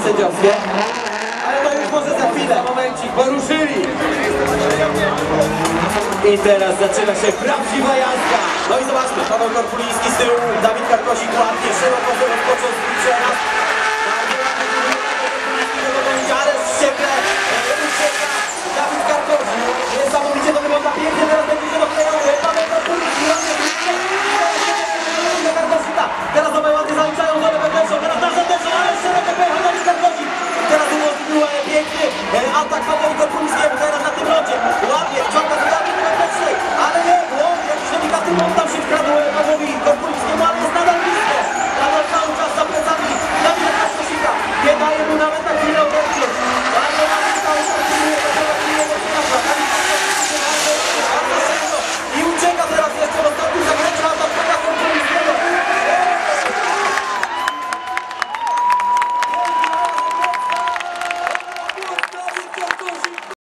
sędziowskie. Ale to już może za chwilę, momencik, bo ruszyli. I teraz zaczyna się prawdziwa jazda. No i zobaczmy, Paweł Korpuliński z tyłu, Dawid Karkosik ładnie, szeroko rozpoczął z Piczera. Jarez wściekle, ucieka Dawid Karkosik. Niesamowicie to wygląda pięknie, teraz będzie się doklejały. Paweł Korpuliński, teraz obaj ładnie zaliczają dole wewnętrzną, teraz na zewnętrzną, ale szeroko pojechał Dawid Karkosik. Teraz umożliwił piękny atak Pawłowi Korpulińskiemu, teraz na tym locie. Ładnie, ciąga do Dawid wewnętrznej, ale nie, jakiś delikatny błąd tam się wkradł Pawłowi Korpulińskiemu, ale jest nadal blisko. Nadal cały czas za plecami Dawida Karkosika. Nie daje mu nawet na